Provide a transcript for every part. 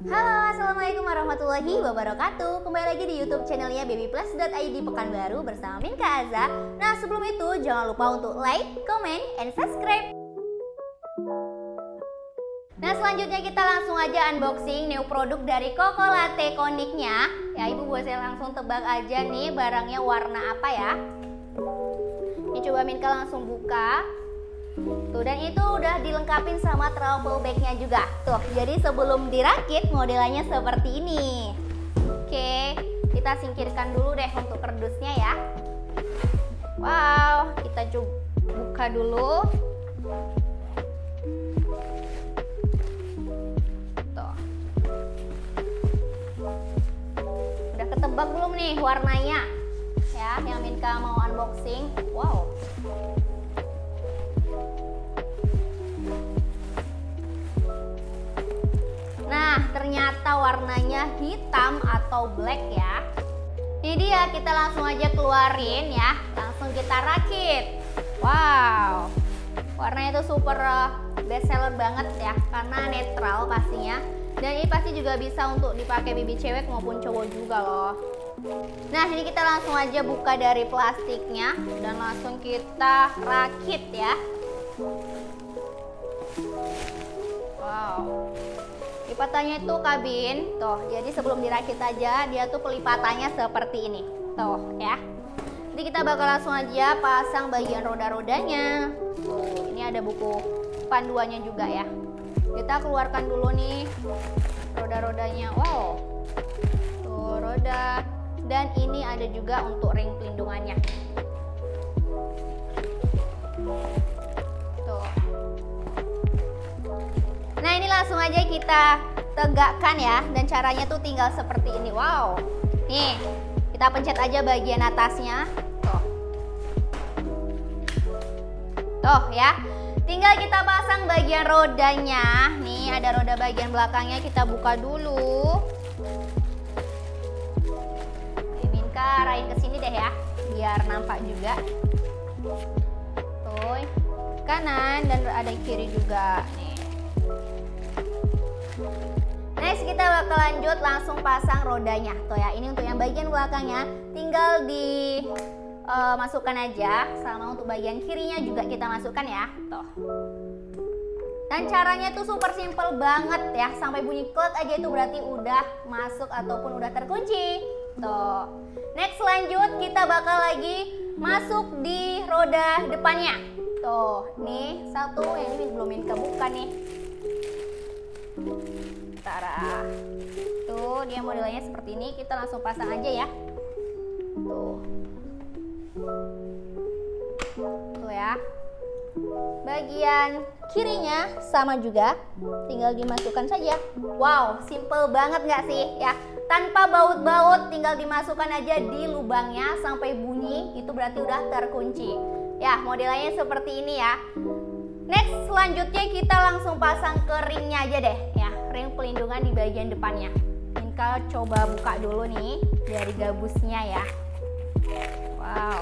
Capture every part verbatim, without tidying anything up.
Halo, assalamualaikum warahmatullahi wabarakatuh. Kembali lagi di YouTube channelnya baby plus dot i d Pekanbaru bersama Minka Aza. Nah, sebelum itu jangan lupa untuk like, comment, and subscribe. Nah, selanjutnya kita langsung aja unboxing new produk dari Coco Latte Koniknya. Ya, ibu buat saya langsung tebak aja nih barangnya warna apa ya. Ini coba Minka langsung buka. Tuh, dan itu udah dilengkapin sama travel bagnya juga. Tuh, jadi sebelum dirakit modelnya seperti ini. Oke, kita singkirkan dulu deh untuk kardusnya ya. Wow, kita coba buka dulu. Tuh, udah ketebak belum nih warnanya? Ya, yang Minka mau unboxing. Wow. Nah, ternyata warnanya hitam atau black ya. Ini dia, kita langsung aja keluarin ya. Langsung kita rakit. Wow, warnanya itu super best seller banget ya, karena netral pastinya. Dan ini pasti juga bisa untuk dipakai bibi cewek maupun cowok juga loh. Nah, jadi kita langsung aja buka dari plastiknya dan langsung kita rakit ya. Wow, lipatannya itu kabin tuh, jadi sebelum dirakit aja dia tuh pelipatannya seperti ini tuh ya. Jadi kita bakal langsung aja pasang bagian roda-rodanya. Tuh, ini ada buku panduannya juga ya. Kita keluarkan dulu nih roda-rodanya. Wow, tuh roda, dan ini ada juga untuk ring pelindungannya. Tuh. Nah, ini langsung aja kita tegakkan ya, dan caranya tuh tinggal seperti ini. Wow, nih kita pencet aja bagian atasnya, tuh, tuh ya. Tinggal kita pasang bagian rodanya. Nih ada roda bagian belakangnya, kita buka dulu. Minka arahin ke sini deh ya, biar nampak juga. Tuh, kanan dan ada kiri juga nih. Next, kita bakal lanjut langsung pasang rodanya. Tuh ya, ini untuk yang bagian belakangnya tinggal di uh, masukkan aja, sama untuk bagian kirinya juga kita masukkan ya. Tuh. Dan caranya tuh super simple banget ya, sampai bunyi klik aja itu berarti udah masuk ataupun udah terkunci. Tuh. Next, lanjut kita bakal lagi masuk di roda depannya. Tuh, nih satu, yang ini belum Minka buka nih. Tara. Tuh, dia modelnya seperti ini, kita langsung pasang aja ya. Tuh. Tuh ya. Bagian kirinya sama juga, tinggal dimasukkan saja. Wow, simple banget nggak sih ya? Tanpa baut-baut, tinggal dimasukkan aja di lubangnya sampai bunyi, itu berarti udah terkunci. Ya, modelnya seperti ini ya. Next, selanjutnya kita langsung pasang ke ringnya aja deh ya, ring pelindungan di bagian depannya. Minka coba buka dulu nih dari gabusnya ya. Wow.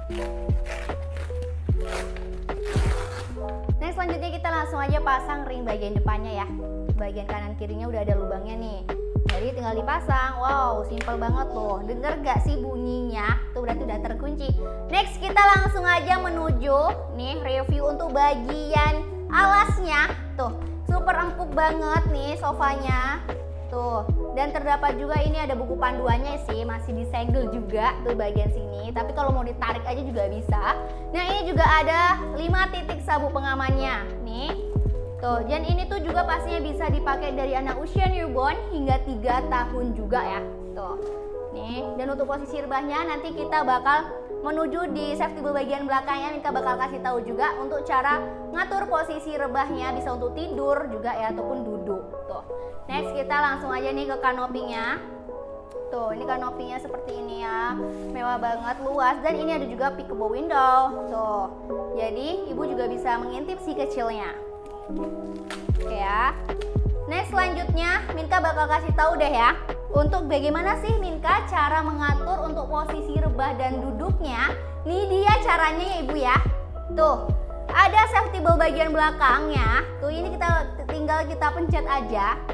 Next, selanjutnya kita langsung aja pasang ring bagian depannya ya. Bagian kanan kirinya udah ada lubangnya nih, jadi tinggal dipasang. Wow, simple banget loh. Denger gak sih bunyinya? Tuh berarti udah terkunci. Next, kita langsung aja menuju nih review untuk bagian alasnya. Tuh, super empuk banget nih sofanya. Tuh, dan terdapat juga ini ada buku panduannya sih, masih disegel juga tuh bagian sini. Tapi kalau mau ditarik aja juga bisa. Nah, ini juga ada lima titik sabuk pengamannya nih. Tuh, dan ini tuh juga pastinya bisa dipakai dari anak usia newborn hingga tiga tahun juga ya. Tuh. Nih, dan untuk posisi rebahnya nanti kita bakal menuju di safety belt bagian belakangnya. Minka bakal kasih tahu juga untuk cara ngatur posisi rebahnya, bisa untuk tidur juga ya ataupun duduk. Tuh. Next, kita langsung aja nih ke kanopinya. Tuh, ini kanopinya seperti ini ya. Mewah banget, luas, dan ini ada juga peekable window. Tuh. Jadi, ibu juga bisa mengintip si kecilnya. Oke ya. Next, selanjutnya Minka bakal kasih tahu deh ya, untuk bagaimana sih Minka cara mengatur untuk posisi rebah dan duduknya. Nih dia caranya ya ibu ya. Tuh, ada safety belt bagian belakangnya. Tuh, ini kita tinggal kita pencet aja.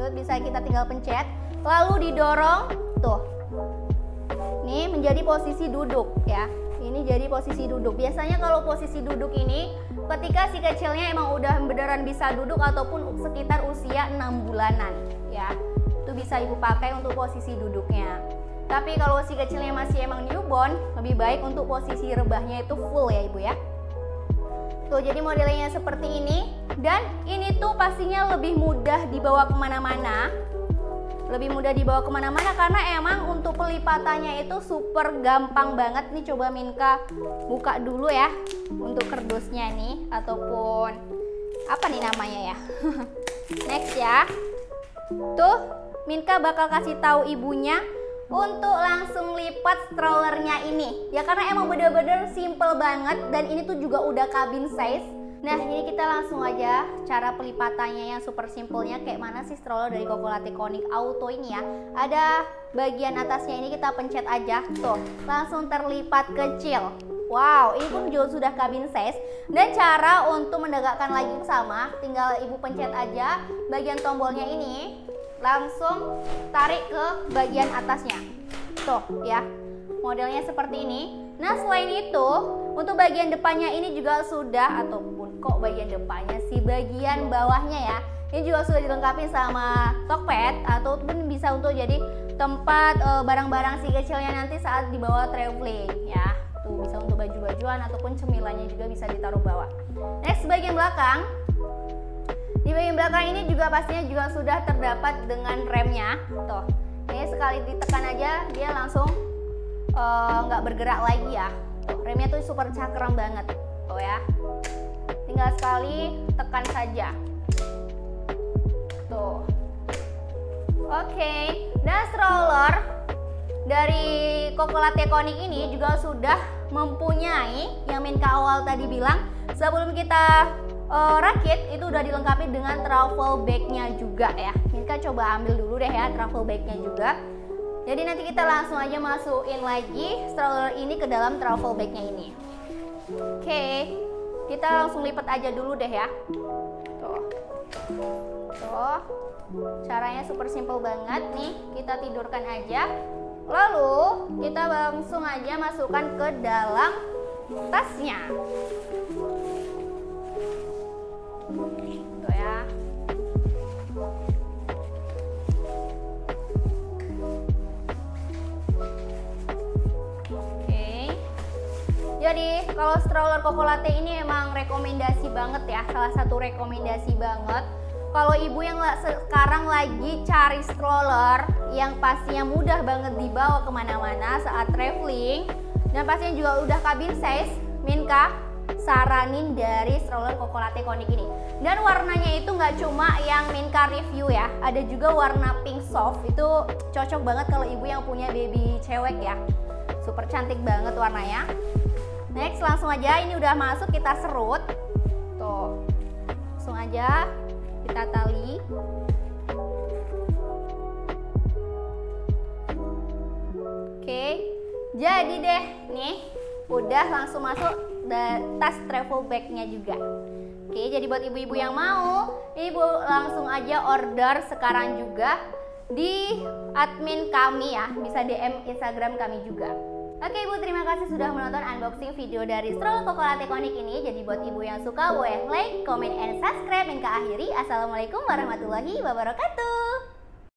Tuh bisa kita tinggal pencet, lalu didorong tuh. Ini menjadi posisi duduk ya. Ini jadi posisi duduk. Biasanya kalau posisi duduk ini ketika si kecilnya emang udah beneran bisa duduk ataupun sekitar usia enam bulanan ya. Itu bisa ibu pakai untuk posisi duduknya. Tapi kalau si kecilnya masih emang newborn, lebih baik untuk posisi rebahnya itu full ya ibu ya. Tuh jadi modelnya seperti ini. Dan ini tuh pastinya lebih mudah dibawa kemana-mana. Lebih mudah dibawa kemana-mana karena emang untuk pelipatannya itu super gampang banget. Nih coba Minka buka dulu ya untuk kerdusnya nih, ataupun apa nih namanya ya. Next ya. Tuh Minka bakal kasih tahu ibunya untuk langsung lipat strollernya ini ya, karena emang bener-bener simple banget dan ini tuh juga udah cabin size. Nah ini kita langsung aja cara pelipatannya yang super simpelnya. Kayak mana sih stroller dari Chocolate Conic Auto ini ya. Ada bagian atasnya ini kita pencet aja. Tuh langsung terlipat kecil. Wow, ini pun juga sudah cabin size. Dan cara untuk mendekatkan lagi sama, tinggal ibu pencet aja bagian tombolnya ini, langsung tarik ke bagian atasnya. Tuh ya, modelnya seperti ini. Nah selain itu, untuk bagian depannya ini juga sudah, ataupun kok bagian depannya sih, bagian bawahnya ya, ini juga sudah dilengkapi sama Tokped, ataupun bisa untuk jadi tempat barang-barang e, si kecilnya nanti saat dibawa traveling ya. Tuh bisa untuk baju-bajuan ataupun cemilannya juga bisa ditaruh bawah. Next bagian belakang. Di bagian belakang ini juga pastinya juga sudah terdapat dengan remnya. Tuh, ini sekali ditekan aja dia langsung nggak uh, bergerak lagi ya. Tuh, remnya tuh super cakram banget. Tuh ya, tinggal sekali tekan saja. Tuh, oke. Okay. Dan stroller dari Chocolate Conic ini juga sudah mempunyai yang Minka awal tadi bilang, sebelum kita uh, rakit itu udah dilengkapi dengan travel bag-nya juga ya. Minka coba ambil dulu deh ya travel bag-nya juga. Jadi nanti kita langsung aja masukin lagi stroller ini ke dalam travel bag-nya ini. Oke, okay. Kita langsung lipat aja dulu deh ya. Tuh. Tuh. Caranya super simple banget nih. Kita tidurkan aja. Lalu kita langsung aja masukkan ke dalam tasnya. Tuh ya. Jadi kalau stroller Chocolate ini emang rekomendasi banget ya, salah satu rekomendasi banget. Kalau ibu yang sekarang lagi cari stroller yang pastinya mudah banget dibawa kemana-mana saat traveling, dan pastinya juga udah cabin size, Minka saranin dari stroller Chocolate Conic ini. Dan warnanya itu nggak cuma yang Minka review ya, ada juga warna pink soft. Itu cocok banget kalau ibu yang punya baby cewek ya, super cantik banget warnanya. Next langsung aja ini udah masuk, kita serut. Tuh, langsung aja kita tali. Oke, jadi deh nih udah langsung masuk tas travel bag-nya juga. Oke, jadi buat ibu-ibu yang mau, ibu langsung aja order sekarang juga di admin kami ya, bisa D M Instagram kami juga. Oke ibu, terima kasih sudah menonton unboxing video dari stroller Chocolate Conic ini. Jadi buat ibu yang suka boleh like, comment, and subscribe. Minka akhiri, assalamualaikum warahmatullahi wabarakatuh.